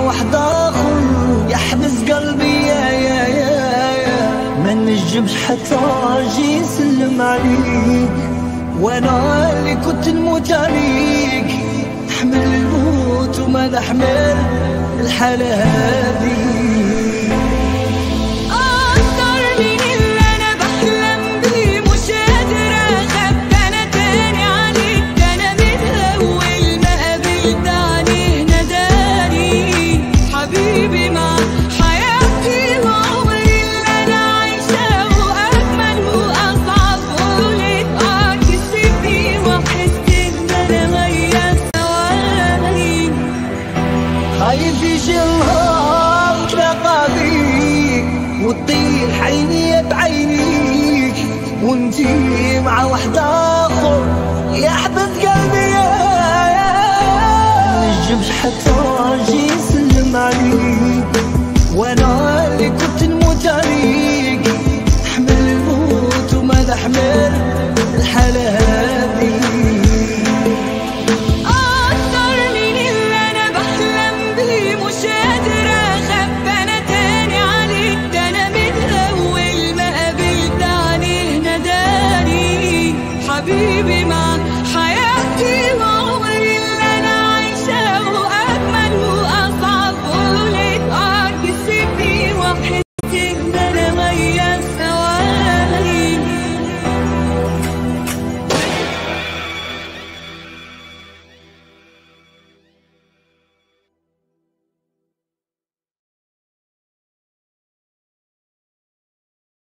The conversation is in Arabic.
واحد اخر يحبس قلبي يا ما نجمش حتى اجي نسلم عليك، وانا اللي كنت نموت عليك. احمل الموت وما نحمل الحالة هذه. خايف يجي النهار وتلاقى بيك وتطير حيني بعينيك، وانتي مع واحد اخر يحبس قلبي نجمش حتى اجي نسلم عليك، وانا اللي كنت نموت عليك. احمل الموت وما نحمل الحالة هذه. حبيبي معك